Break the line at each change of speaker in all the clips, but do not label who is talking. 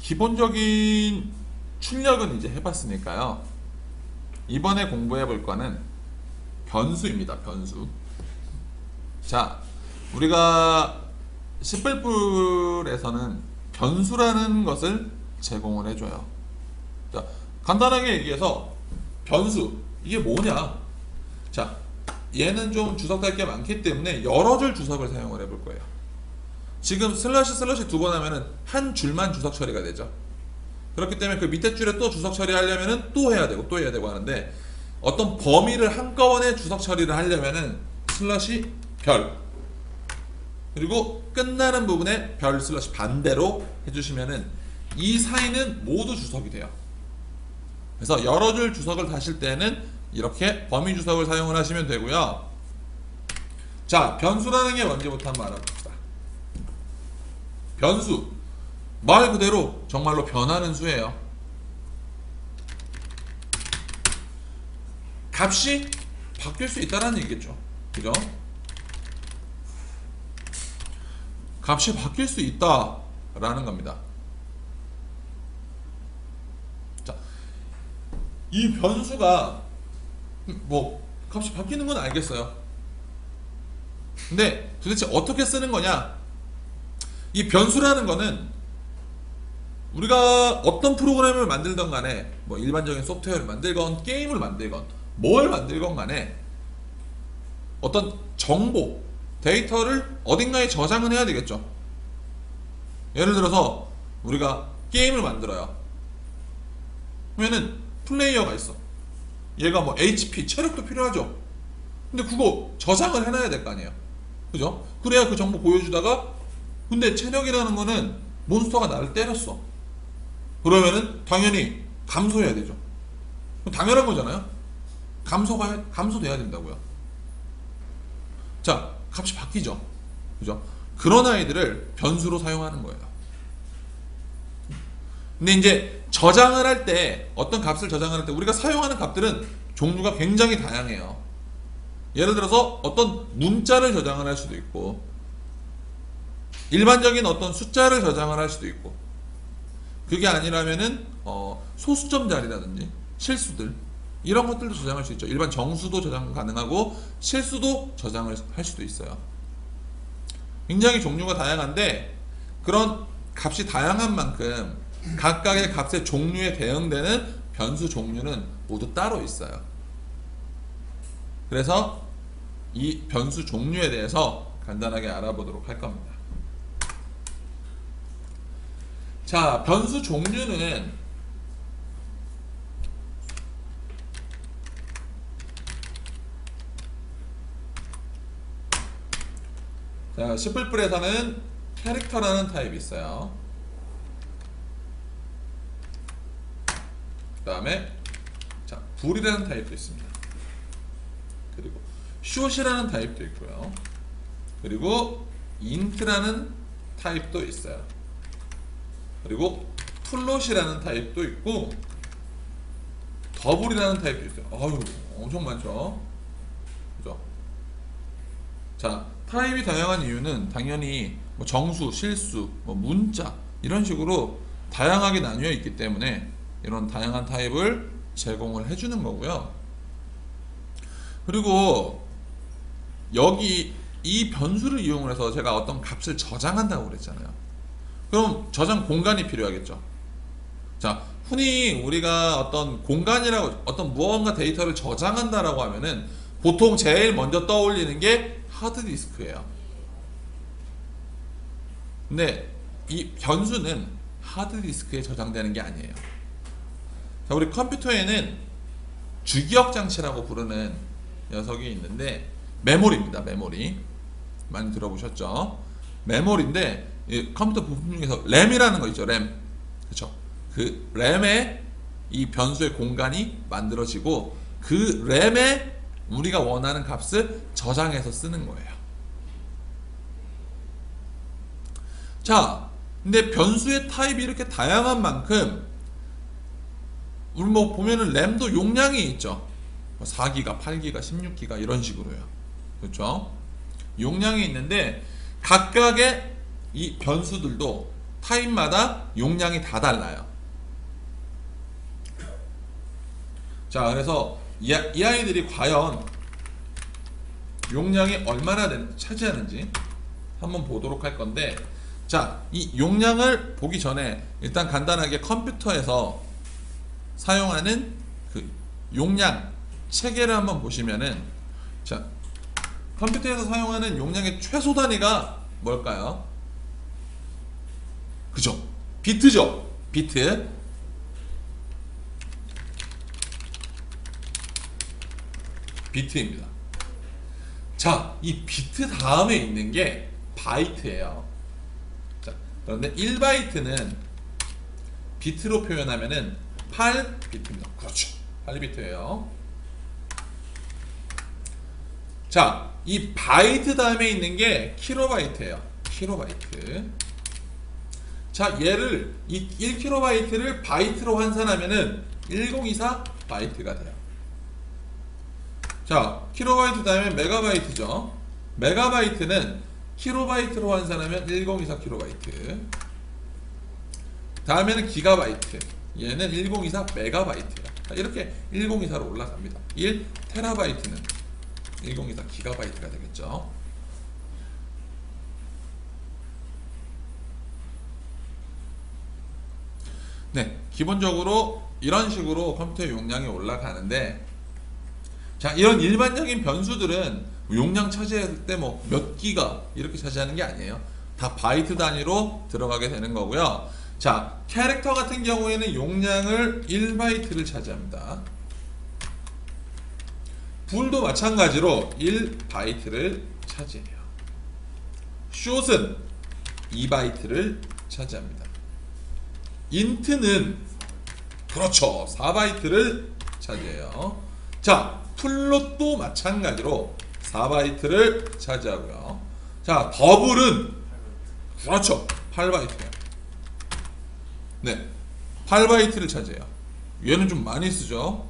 기본적인 출력은 이제 해봤으니까요. 이번에 공부해 볼 거는 변수입니다. 변수. 자, 우리가 C++에서는 변수라는 것을 제공을 해줘요. 자, 간단하게 얘기해서 변수, 이게 뭐냐? 자, 얘는 좀 주석할 게 많기 때문에 여러 줄 주석을 사용을 해볼 거예요. 지금 슬러시 슬러시 두 번 하면은 한 줄만 주석 처리가 되죠. 그렇기 때문에 그 밑에 줄에 또 주석 처리하려면은 또 해야 되고 또 해야 되고 하는데, 어떤 범위를 한꺼번에 주석 처리를 하려면은 슬러시 별, 그리고 끝나는 부분에 별 슬러시 반대로 해주시면은 이 사이는 모두 주석이 돼요. 그래서 여러 줄 주석을 다실 때는 이렇게 범위 주석을 사용을 하시면 되고요. 자, 변수라는 게 뭔지부터 한번 알아봅시다. 변수, 말 그대로 정말로 변하는 수예요. 값이 바뀔 수 있다는 얘기겠죠. 그죠? 값이 바뀔 수 있다라는 겁니다. 자, 이 변수가 뭐 값이 바뀌는 건 알겠어요. 근데 도대체 어떻게 쓰는 거냐? 이 변수라는 거는 우리가 어떤 프로그램을 만들던 간에, 뭐 일반적인 소프트웨어를 만들건 게임을 만들건 뭘 만들건 간에 어떤 정보, 데이터를 어딘가에 저장을 해야 되겠죠. 예를 들어서 우리가 게임을 만들어요. 그러면은 플레이어가 있어. 얘가 뭐 HP, 체력도 필요하죠. 근데 그거 저장을 해놔야 될 거 아니에요. 그죠? 그래야 그 정보 보여주다가, 근데 체력이라는 거는 몬스터가 나를 때렸어. 그러면은 당연히 감소해야 되죠. 당연한 거잖아요. 감소돼야 된다고요. 자, 값이 바뀌죠. 그죠? 그런 아이들을 변수로 사용하는 거예요. 근데 이제 저장을 할 때, 어떤 값을 저장을 할 때 우리가 사용하는 값들은 종류가 굉장히 다양해요. 예를 들어서 어떤 문자를 저장을 할 수도 있고, 일반적인 어떤 숫자를 저장을 할 수도 있고, 그게 아니라면은 소수점 자리라든지 실수들, 이런 것들도 저장할 수 있죠. 일반 정수도 저장 가능하고 실수도 저장을 할 수도 있어요. 굉장히 종류가 다양한데, 그런 값이 다양한 만큼 각각의 값의 종류에 대응되는 변수 종류는 모두 따로 있어요. 그래서 이 변수 종류에 대해서 간단하게 알아보도록 할 겁니다. 자, 변수 종류는 자, C++에서는 캐릭터라는 타입이 있어요. 그 다음에 자, 불이라는 타입도 있습니다. 그리고 숏이라는 타입도 있고요. 그리고 인트라는 타입도 있어요. 그리고 플롯이라는 타입도 있고 더블이라는 타입도 있어요. 아유, 엄청 많죠. 그죠? 자, 타입이 다양한 이유는 당연히 뭐 정수, 실수, 뭐 문자 이런 식으로 다양하게 나뉘어 있기 때문에 이런 다양한 타입을 제공을 해주는 거고요. 그리고 여기 이 변수를 이용을 해서 제가 어떤 값을 저장한다고 그랬잖아요. 그럼 저장 공간이 필요하겠죠. 자, 흔히 우리가 어떤 공간이라고, 어떤 무언가 데이터를 저장한다라고 하면은 보통 제일 먼저 떠올리는 게 하드디스크예요. 근데 이 변수는 하드디스크에 저장되는 게 아니에요. 자, 우리 컴퓨터에는 주기억 장치라고 부르는 녀석이 있는데, 메모리입니다. 메모리 많이 들어보셨죠? 메모리인데, 이 컴퓨터 부품 중에서 램이라는 거 있죠. 램. 그렇죠? 그 램에 이 변수의 공간이 만들어지고, 그 램에 우리가 원하는 값을 저장해서 쓰는 거예요. 자, 근데 변수의 타입이 이렇게 다양한 만큼 우리 뭐 보면은 램도 용량이 있죠. 4기가, 8기가, 16기가 이런 식으로요. 그렇죠? 용량이 있는데 각각의 이 변수들도 타입마다 용량이 다 달라요. 자, 그래서 이 아이들이 과연 용량이 얼마나 차지하는지 한번 보도록 할 건데, 자, 이 용량을 보기 전에 일단 간단하게 컴퓨터에서 사용하는 그 용량 체계를 한번 보시면은, 자, 컴퓨터에서 사용하는 용량의 최소 단위가 뭘까요? 그죠? 비트죠? 비트. 비트입니다. 자, 이 비트 다음에 있는 게 바이트예요. 자, 그런데 1바이트는 비트로 표현하면은 8비트입니다. 그렇죠. 8비트예요. 자, 이 바이트 다음에 있는 게 킬로바이트예요. 킬로바이트. 자, 얘를 이 1킬로바이트를 바이트로 환산하면은 1024 바이트가 돼요. 자, 킬로바이트 다음에 메가바이트죠. 메가바이트는 킬로바이트로 환산하면 1024 킬로바이트. 다음에는 기가바이트. 얘는 1024 메가바이트예요. 이렇게 1024로 올라갑니다. 1 테라바이트는 1024 기가바이트가 되겠죠. 네, 기본적으로 이런 식으로 컴퓨터 용량이 올라가는데, 자, 이런 일반적인 변수들은 용량 차지할 때 뭐 몇 기가 이렇게 차지하는 게 아니에요. 다 바이트 단위로 들어가게 되는 거고요. 자, 캐릭터 같은 경우에는 용량을 1바이트를 차지합니다. 불도 마찬가지로 1바이트를 차지해요. 숏은 2바이트를 차지합니다. 인트는 그렇죠, 4바이트를 차지해요. 자, 플롯도 마찬가지로 4바이트를 차지하고요. 자, 더블은 그렇죠, 8바이트예요. 네, 8바이트를 차지해요. 얘는 좀 많이 쓰죠.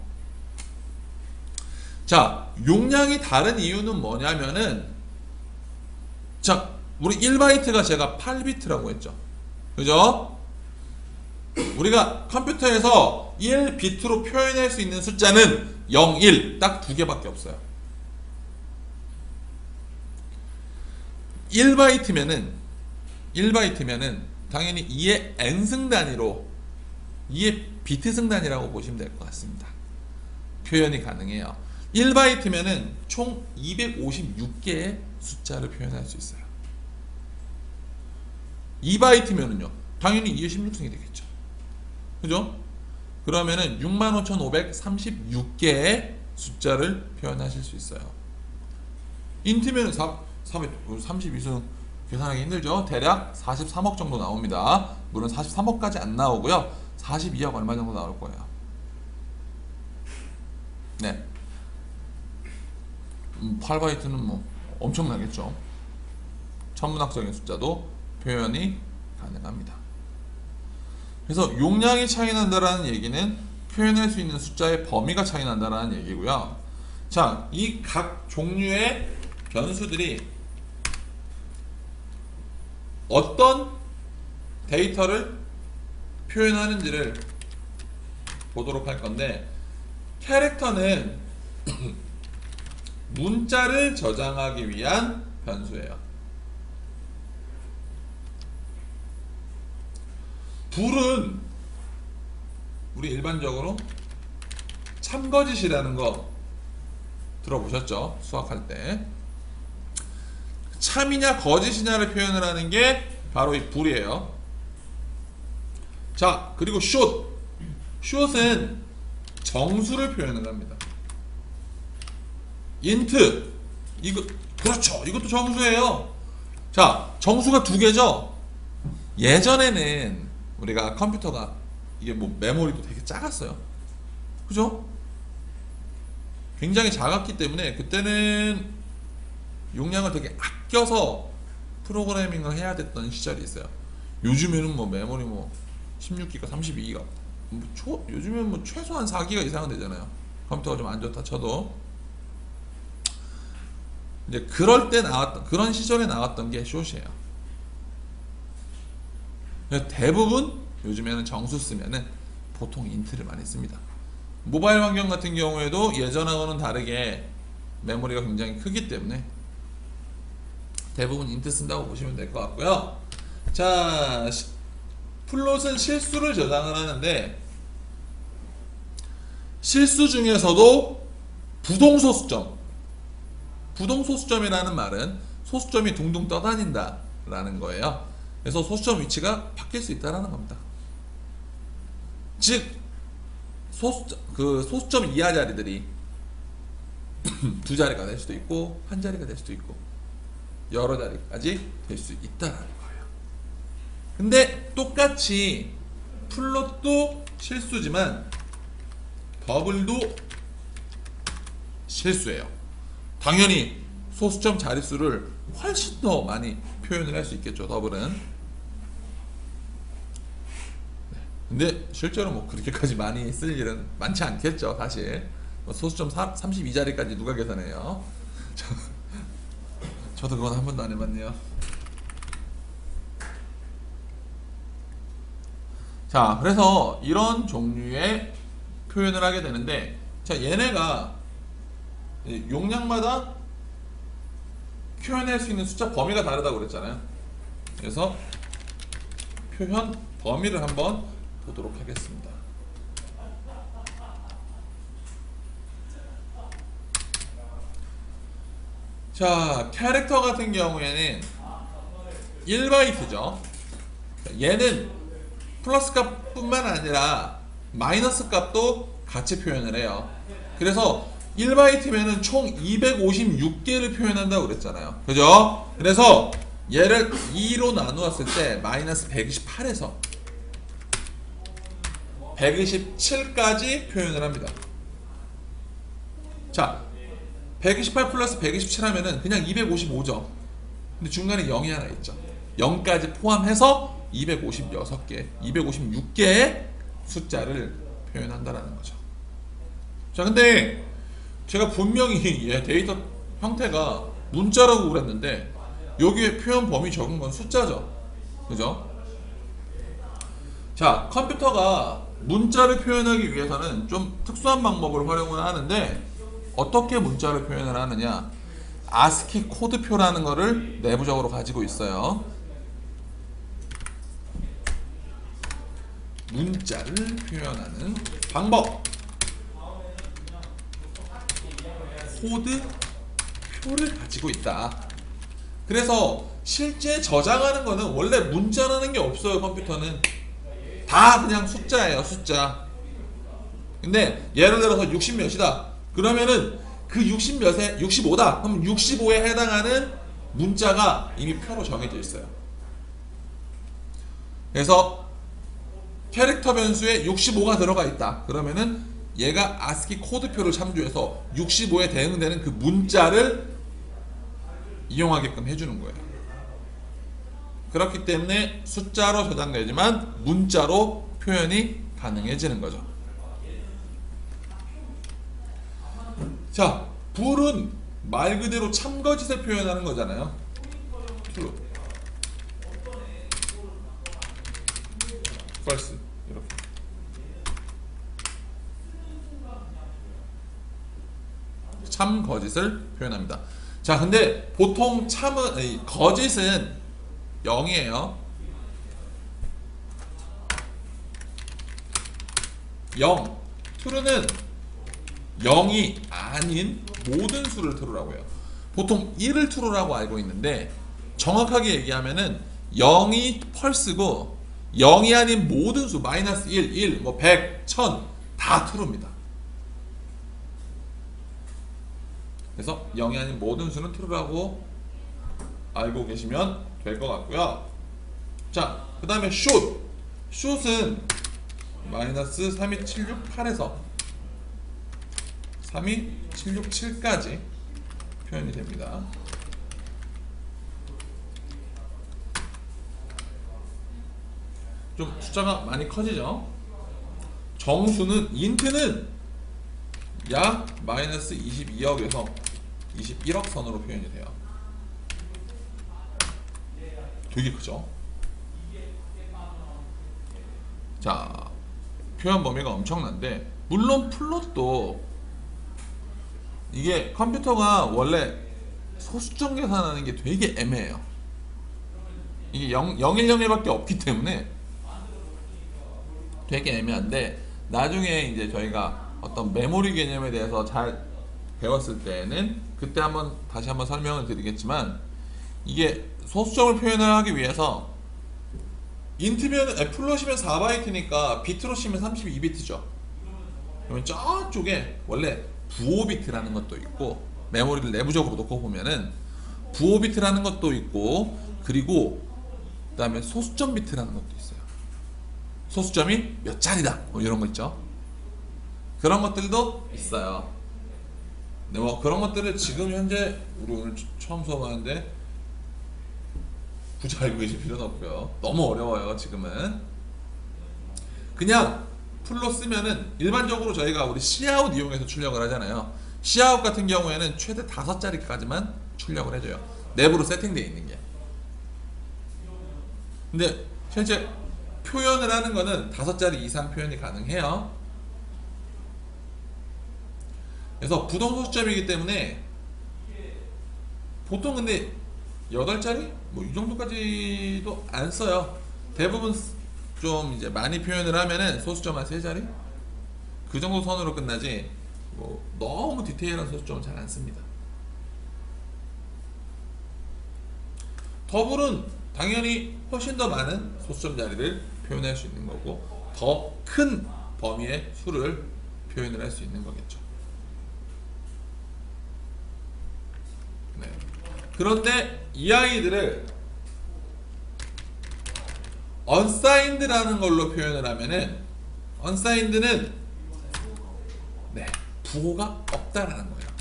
자, 용량이 다른 이유는 뭐냐면은, 자, 우리 1바이트가 제가 8비트라고 했죠. 그죠? 우리가 컴퓨터에서 1비트로 표현할 수 있는 숫자는 0, 1 딱 두 개밖에 없어요. 1바이트면은 당연히 2의 n승 단위로 2의 비트승 단위라고 보시면 될 것 같습니다. 표현이 가능해요. 1바이트면은 총 256개의 숫자를 표현할 수 있어요. 2바이트면은요, 당연히 2의 16승이 되겠죠. 그죠? 그러면은 65,536개의 숫자를 표현하실 수 있어요. 인트면은 32승 계산하기 힘들죠? 대략 43억 정도 나옵니다. 물론 43억까지 안 나오고요. 42억 얼마 정도 나올 거예요. 네. 8바이트는 뭐 엄청나겠죠. 천문학적인 숫자도 표현이 가능합니다. 그래서 용량이 차이 난다라는 얘기는 표현할 수 있는 숫자의 범위가 차이 난다라는 얘기고요. 자, 이 각 종류의 변수들이 어떤 데이터를 표현하는지를 보도록 할 건데, 캐릭터는 문자를 저장하기 위한 변수예요. 불은 우리 일반적으로 참거짓이라는 거 들어보셨죠? 수학할 때. 참이냐 거짓이냐를 표현을 하는 게 바로 이 불이에요. 자, 그리고 숏은 정수를 표현을 합니다. 인트, 이거 그렇죠, 이것도 정수예요. 자, 정수가 두 개죠. 예전에는 우리가 컴퓨터가 이게 뭐 메모리도 되게 작았어요. 그죠? 굉장히 작았기 때문에 그때는 용량을 되게 아껴서 프로그래밍을 해야 됐던 시절이 있어요. 요즘에는 뭐 메모리 뭐 16기가 32기가 요즘엔 뭐 최소한 4기가 이상은 되잖아요. 컴퓨터가 좀 안 좋다 쳐도. 이제 그럴 때 나왔던, 그런 시절에 나왔던 게 숏이에요. 그래서 대부분 요즘에는 정수 쓰면은 보통 인트를 많이 씁니다. 모바일 환경 같은 경우에도 예전하고는 다르게 메모리가 굉장히 크기 때문에 대부분 인트 쓴다고 보시면 될 것 같고요. 자, 플롯은 실수를 저장을 하는데 실수 중에서도 부동소수점, 부동소수점이라는 말은 소수점이 둥둥 떠다닌다 라는 거예요. 그래서 소수점 위치가 바뀔 수 있다는 겁니다. 즉 소수점 이하 자리들이 두 자리가 될 수도 있고 한 자리가 될 수도 있고 여러 자리까지 될 수 있다는 거예요. 근데 똑같이 플롯도 실수지만 더블도 실수예요. 당연히 소수점 자릿수를 훨씬 더 많이 표현을 할 수 있겠죠, 더블은. 근데 실제로 뭐 그렇게까지 많이 쓸 일은 많지 않겠죠, 사실. 소수점 32자리까지 누가 계산해요? 저도 그건 한 번도 안 해봤네요. 자, 그래서 이런 종류의 표현을 하게 되는데, 자, 얘네가 용량마다 표현할 수 있는 숫자 범위가 다르다고 그랬잖아요. 그래서 표현 범위를 한번 보도록 하겠습니다. 자, 캐릭터 같은 경우에는 1바이트죠. 얘는 플러스 값뿐만 아니라 마이너스 값도 같이 표현을 해요. 그래서 1바이트면은 총 256개를 표현한다고 그랬잖아요. 그죠? 그래서 얘를 2로 나누었을 때 마이너스 128에서 127까지 표현을 합니다. 자, 128 플러스 127 하면은 그냥 255죠. 근데 중간에 0이 하나 있죠. 0까지 포함해서 256개, 256개의 숫자를 표현한다라는 거죠. 자, 근데 제가 분명히 얘 데이터 형태가 문자라고 그랬는데 여기에 표현 범위 적은 건 숫자죠. 그죠? 자, 컴퓨터가 문자를 표현하기 위해서는 좀 특수한 방법을 활용을 하는데 어떻게 문자를 표현을 하느냐, 아스키 코드표라는 거를 내부적으로 가지고 있어요. 문자를 표현하는 방법, 코드표를 가지고 있다. 그래서 실제 저장하는 거는 원래 문자라는 게 없어요. 컴퓨터는 다 그냥 숫자예요, 숫자. 근데 예를 들어서 60몇이다 그러면은 그 60몇에 65다 그럼 65에 해당하는 문자가 이미 표로 정해져 있어요. 그래서 캐릭터 변수에 65가 들어가 있다 그러면은 얘가 아스키 코드표를 참조해서 65에 대응되는 그 문자를 이용하게끔 해주는 거예요. 그렇기 때문에 숫자로 저장되지만 문자로 표현이 가능해지는 거죠. 자, 불은 말 그대로 참거짓을 표현하는 거잖아요. true, false 이렇게. 참거짓을 표현합니다. 자, 근데 보통 거짓은 0이에요. 0. true는 0이 아닌 모든 수를 true라고 해요. 보통 1을 true라고 알고 있는데 정확하게 얘기하면은 0이 false고 0이 아닌 모든 수 마이너스 1, 1, 뭐 100, 1000 다 true입니다. 그래서 0이 아닌 모든 수는 true라고 알고 계시면 될 것 같고요. 자, 그 다음에 should. should 마이너스 32768에서 32767까지 표현이 됩니다. 좀 숫자가 많이 커지죠. 정수는 인트는 약 마이너스 22억에서 21억 선으로 표현이 돼요. 되게 크죠. 자, 표현 범위가 엄청난데, 물론 플롯도 이게 컴퓨터가 원래 소수점 계산하는 게 되게 애매해요. 이게 0101밖에 없기 때문에 되게 애매한데, 나중에 이제 저희가 어떤 메모리 개념에 대해서 잘 배웠을 때는 그때 다시 한번 설명을 드리겠지만, 이게 소수점을 표현을 하기 위해서 플롯이면 4바이트니까 비트로 치면 32비트죠. 그러면 저쪽에 원래 부호비트라는 것도 있고, 메모리를 내부적으로 놓고 보면은 부호비트라는 것도 있고, 그리고 그 다음에 소수점 비트라는 것도 있어요. 소수점이 몇 자리다 뭐 이런 거 있죠. 그런 것들도 있어요. 네, 뭐 그런 것들을 지금 현재 우리 오늘 처음 수업하는데 굳이 알고 계실 필요는 없고요. 너무 어려워요. 지금은 그냥 풀로 쓰면은, 일반적으로 저희가 우리 Cout 이용해서 출력을 하잖아요. Cout 같은 경우에는 최대 5자리까지만 출력을 해줘요. 내부로 세팅되어 있는 게. 근데 실제 표현을 하는 거는 5자리 이상 표현이 가능해요. 그래서 부동소수점이기 때문에 보통 근데 8자리? 뭐 이 정도까지도 안 써요. 대부분 좀 이제 많이 표현을 하면은 소수점 한 3자리? 그 정도 선으로 끝나지, 뭐 너무 디테일한 소수점은 잘 안 씁니다. 더블은 당연히 훨씬 더 많은 소수점 자리를 표현할 수 있는 거고, 더 큰 범위의 수를 표현을 할 수 있는 거겠죠. 네. 그런데 이 아이들을 unsigned라는 걸로 표현을 하면은, unsigned는 네, 부호가 없다라는 거예요.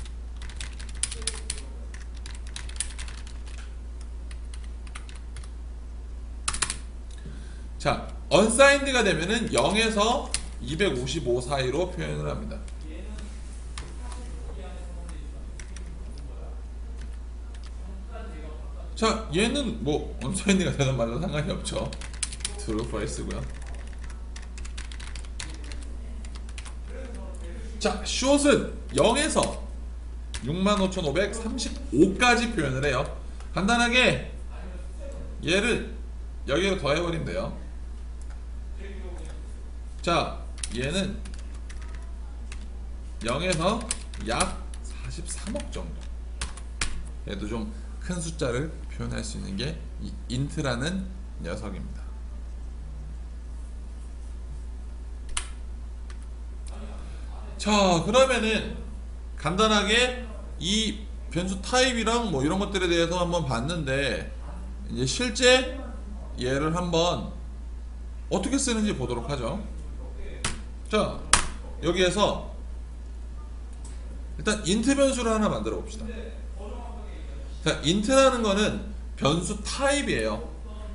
자, unsigned가 되면은 0에서 255 사이로 표현을 합니다. 자, 얘는 뭐 unsigned가 되는 말로 상관이 없죠. true false고요. 자, short은 0에서 65,535까지 표현을 해요. 간단하게 얘를 여기로 더해버리면 돼요. 자, 얘는 0에서 약 43억 정도. 얘도 좀 큰 숫자를 표현할 수 있는 게 이 int라는 녀석입니다. 자, 그러면은 간단하게 이 변수 타입이랑 뭐 이런 것들에 대해서 한번 봤는데, 이제 실제 얘를 한번 어떻게 쓰는지 보도록 하죠. 자, 여기에서 일단 int 변수를 하나 만들어 봅시다. 자, int라는 거는 변수 타입이에요.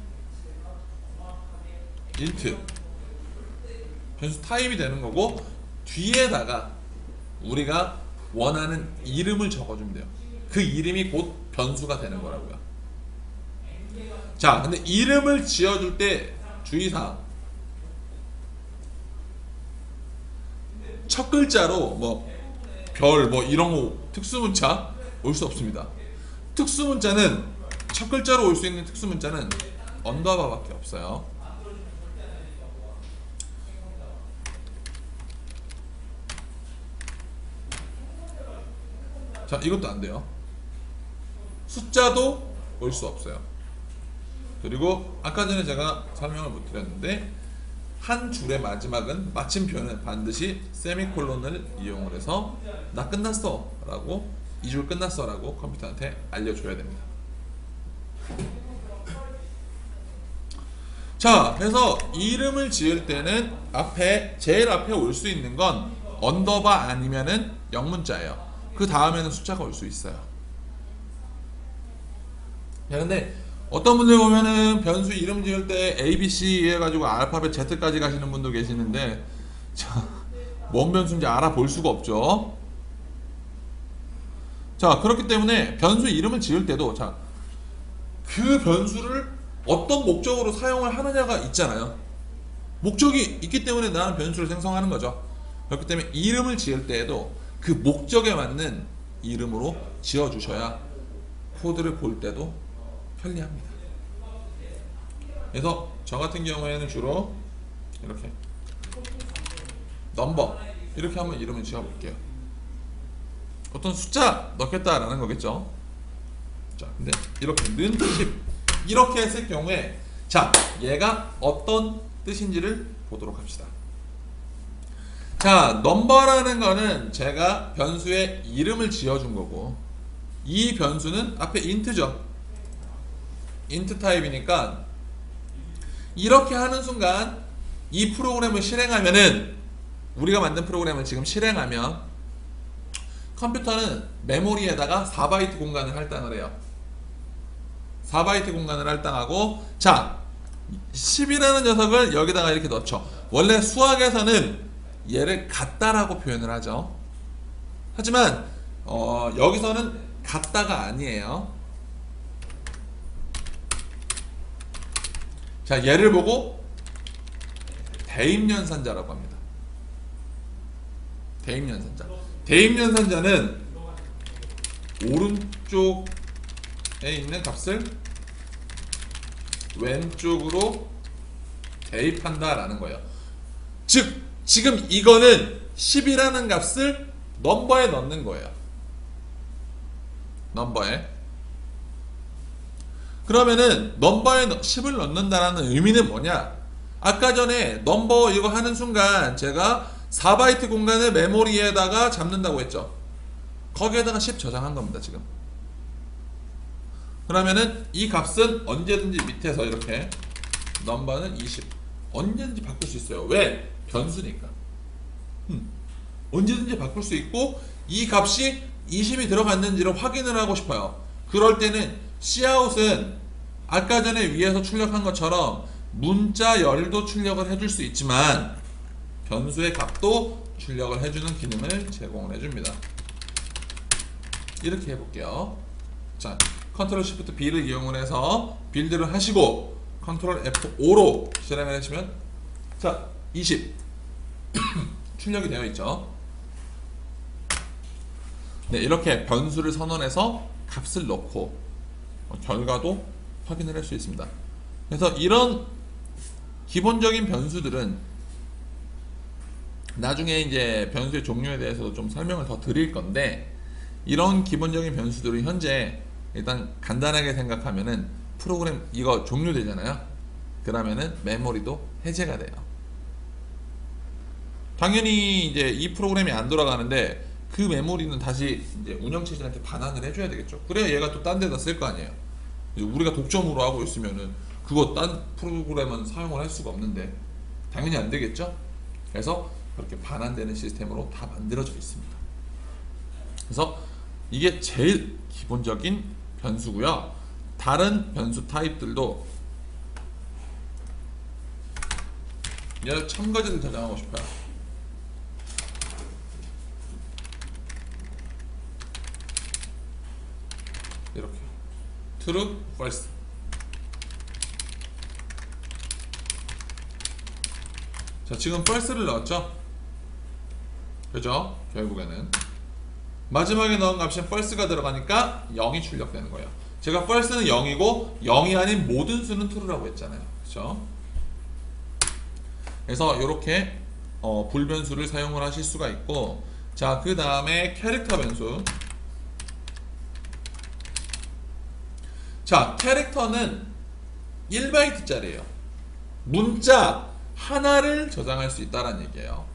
int 변수 타입이 되는 거고, 뒤에다가 우리가 원하는 이름을 적어주면 돼요. 그 이름이 곧 변수가 되는 거라고요. 자, 근데 이름을 지어줄 때 주의사항, 첫 글자로 뭐 별 뭐 이런 거 특수문자 올 수 없습니다. 특수문자는 첫 글자로 올 수 있는 특수문자는 언더바밖에 없어요. 자, 이것도 안 돼요. 숫자도 올 수 없어요. 그리고 아까 전에 제가 설명을 못 드렸는데, 한 줄의 마지막은 마침표는 반드시 세미콜론을 이용을 해서 나 끝났어 라고, 이 줄 끝났어 라고 컴퓨터한테 알려줘야 됩니다. 자, 그래서 이름을 지을 때는 제일 앞에 올 수 있는 건 언더바 아니면은 영문자예요. 그 다음에는 숫자가 올 수 있어요. 야, 근데 어떤 분들 보면은 변수 이름 지을 때 A, B, C 해가지고 알파벳 Z까지 가시는 분도 계시는데, 자, 뭔 변수인지 알아볼 수가 없죠. 자, 그렇기 때문에 변수 이름을 지을 때도, 자, 그 변수를 어떤 목적으로 사용을 하느냐가 있잖아요. 목적이 있기 때문에 나는 변수를 생성하는 거죠. 그렇기 때문에 이름을 지을 때에도 그 목적에 맞는 이름으로 지어주셔야 코드를 볼 때도 편리합니다. 그래서 저 같은 경우에는 주로 이렇게 넘버 이렇게 한번 이름을 지어볼게요. 어떤 숫자 넣겠다라는 거겠죠. 자, 근데 이렇게 는 뜻이 이렇게 했을 경우에 자, 얘가 어떤 뜻인지를 보도록 합시다. 자, 넘버라는 거는 제가 변수에 이름을 지어준 거고, 이 변수는 앞에 인트죠. 인트 타입이니까 이렇게 하는 순간 이 프로그램을 실행하면은, 우리가 만든 프로그램을 지금 실행하면 컴퓨터는 메모리에다가 4바이트 공간을 할당을 해요. 4바이트 공간을 할당하고, 자, 10이라는 녀석을 여기다가 이렇게 넣죠. 원래 수학에서는 얘를 같다라고 표현을 하죠. 하지만 여기서는 같다가 아니에요. 자, 얘를 보고 대입연산자라고 합니다. 대입연산자. 대입연산자는 오른쪽에 있는 값을 왼쪽으로 대입한다라는 거예요. 즉 지금 이거는 10이라는 값을 넘버에 넣는 거예요. 넘버에. 그러면은 넘버에 10을 넣는다라는 의미는 뭐냐? 아까 전에 넘버 이거 하는 순간 제가 4바이트 공간을 메모리에다가 잡는다고 했죠. 거기에다가 10 저장한 겁니다, 지금. 그러면은 이 값은 언제든지 밑에서 이렇게 넘버는 20 언제든지 바꿀 수 있어요. 왜? 변수니까. 언제든지 바꿀 수 있고, 이 값이 20이 들어갔는지를 확인을 하고 싶어요. 그럴 때는 cout은 아까 전에 위에서 출력한 것처럼 문자 열도 출력을 해줄 수 있지만 변수의 값도 출력을 해주는 기능을 제공을 해줍니다. 이렇게 해볼게요. 자, 컨트롤 시프트 B를 이용을 해서 빌드를 하시고 컨트롤 F5로 실행을 하시면, 자, 20 출력이 되어 있죠. 네, 이렇게 변수를 선언해서 값을 넣고 결과도 확인을 할 수 있습니다. 그래서 이런 기본적인 변수들은 나중에 이제 변수의 종류에 대해서도 좀 설명을 더 드릴 건데, 이런 기본적인 변수들은 현재 일단 간단하게 생각하면은 프로그램 이거 종료되잖아요. 그러면은 메모리도 해제가 돼요. 당연히 이제 이 프로그램이 안 돌아가는데 그 메모리는 다시 이제 운영체제한테 반환을 해줘야 되겠죠. 그래야 얘가 또 딴 데다 쓸 거 아니에요. 이제 우리가 독점으로 하고 있으면은 그거 딴 프로그램은 사용을 할 수가 없는데 당연히 안 되겠죠. 그래서 그렇게 반환되는 시스템으로 다 만들어져 있습니다. 그래서 이게 제일 기본적인 변수고요. 다른 변수 타입들도 얘를 첨가제를 저장하고 싶어요. 이렇게 true, false. 자, 지금 false를 넣었죠? 그죠? 결국에는 마지막에 넣은 값이 false가 들어가니까 0이 출력되는 거예요. 제가 false는 0이고 0이 아닌 모든 수는 true라고 했잖아요. 그죠? 그래서 이렇게 불변수를 사용을 하실 수가 있고, 자, 그 다음에 캐릭터 변수. 자, 캐릭터는 1바이트짜리예요. 문자 하나를 저장할 수 있다는 얘기예요.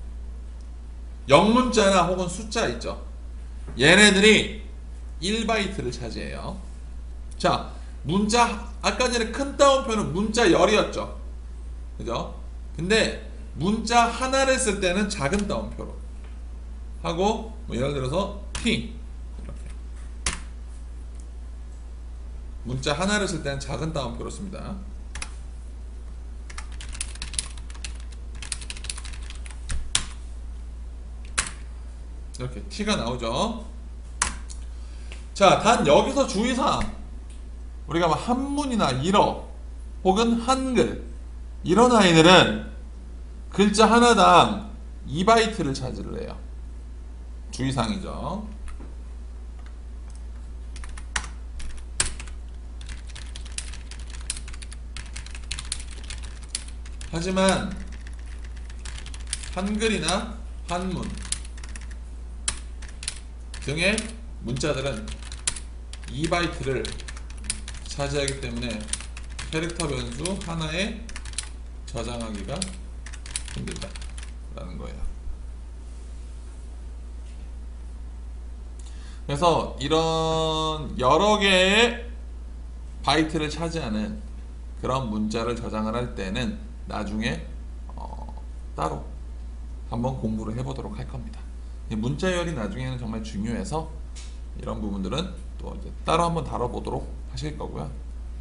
영문자나 혹은 숫자 있죠. 얘네들이 1바이트를 차지해요. 자, 문자 아까 전에 큰 따옴표는 문자 열이었죠. 그죠? 근데 문자 하나를 쓸 때는 작은 따옴표로 하고, 뭐 예를 들어서 T 이렇게 문자 하나를 쓸 때는 작은 따옴표로 씁니다. 이렇게 T가 나오죠. 자, 단 여기서 주의사항, 우리가 뭐 한문이나 일어 혹은 한글 이런 아이들은 글자 하나당 2바이트를 차지를 해요. 주의사항이죠. 하지만 한글이나 한문 등의 문자들은 2바이트를 차지하기 때문에 캐릭터 변수 하나에 저장하기가 힘들다라는 거예요. 그래서 이런 여러 개의 바이트를 차지하는 그런 문자를 저장을 할 때는 나중에 따로 한번 공부를 해보도록 할 겁니다. 문자열이 나중에는 정말 중요해서 이런 부분들은 또 이제 따로 한번 다뤄보도록 하실 거고요.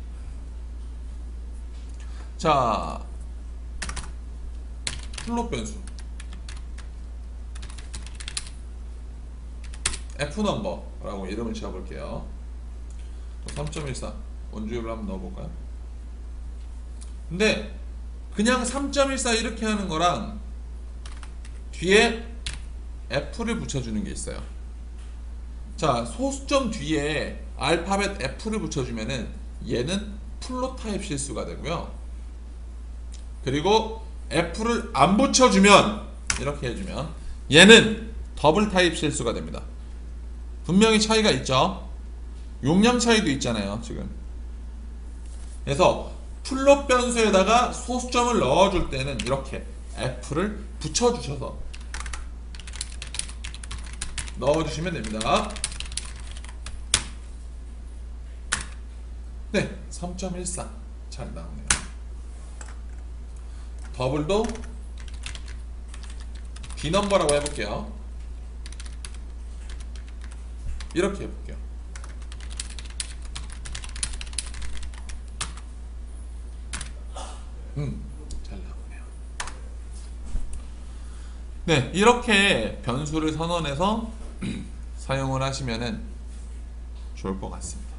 자, 플롯 변수 F넘버라고 이름을 지어볼게요. 3.14 원주율을 한번 넣어볼까요? 근데 그냥 3.14 이렇게 하는 거랑 뒤에 F를 붙여주는 게 있어요. 자, 소수점 뒤에 알파벳 F를 붙여주면은 얘는 플롯 타입 실수가 되고요. 그리고 F를 안 붙여주면, 이렇게 해주면 얘는 더블 타입 실수가 됩니다. 분명히 차이가 있죠. 용량 차이도 있잖아요 지금. 그래서 플롯 변수에다가 소수점을 넣어줄 때는 이렇게 F를 붙여주셔서 넣어주시면 됩니다. 네, 3.14 잘 나오네요. 더블도 B넘버라고 해볼게요. 이렇게 해볼게요. 잘 나오네요. 네, 이렇게 변수를 선언해서 사용을 하시면은 좋을 것 같습니다.